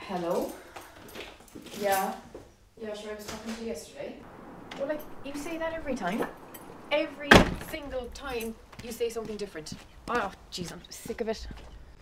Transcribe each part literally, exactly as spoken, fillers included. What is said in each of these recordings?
Hello? Yeah. Yeah, sure, I was talking to you yesterday. Well, like, you say that every time. Every single time you say something different. Oh, jeez, I'm sick of it.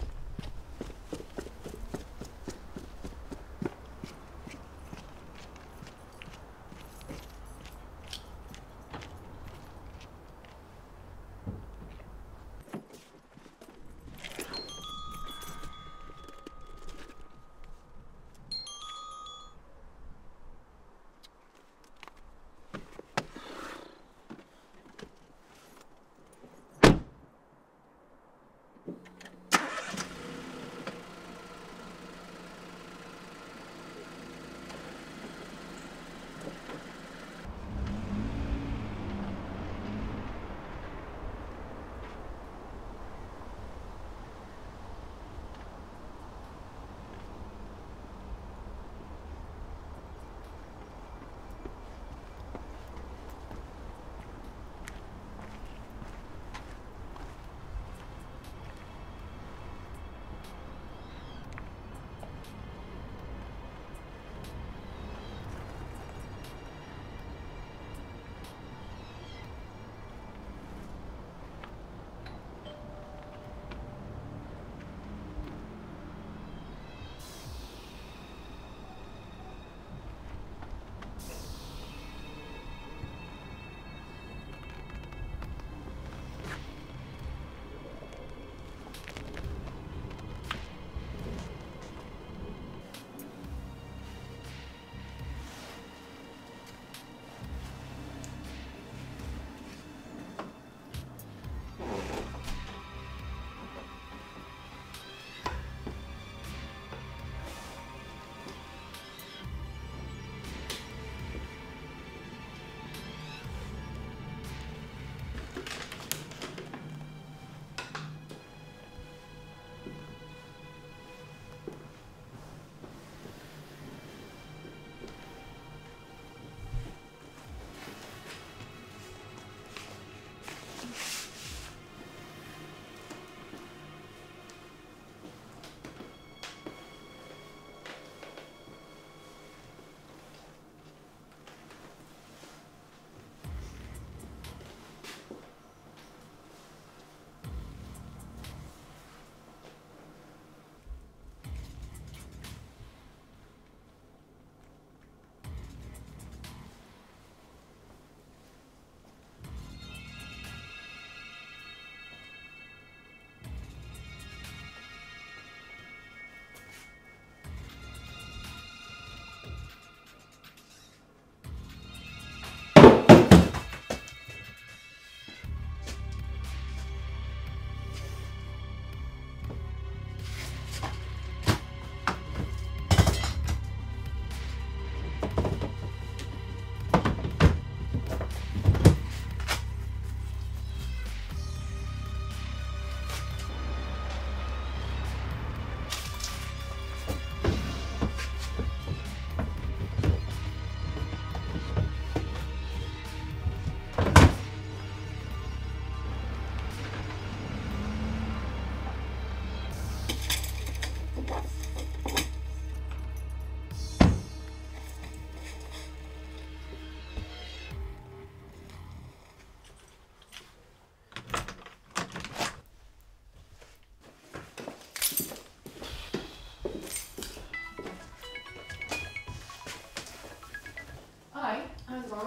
Hi, how's it going?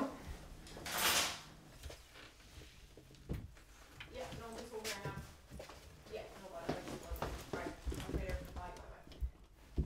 Yeah, no, I'm just over there now. Yeah, no bother. I just want to- Right, I'll be there. Bye, bye, bye.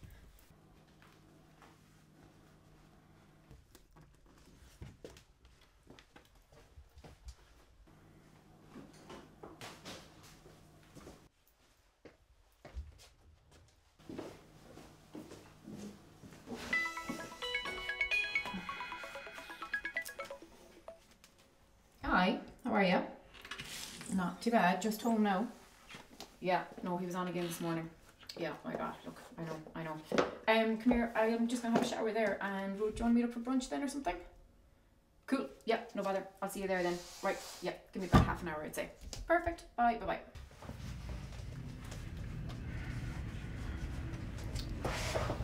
Hi, how are you? Not too bad, just home now. Yeah, no, he was on again this morning. Yeah, my God, look, I know, I know. Um, come here, I'm just gonna have a shower there, and do you want to meet up for brunch then or something? Cool, yeah, no bother. I'll see you there then. Right, yeah, give me about half an hour, I'd say. Perfect, bye, bye bye.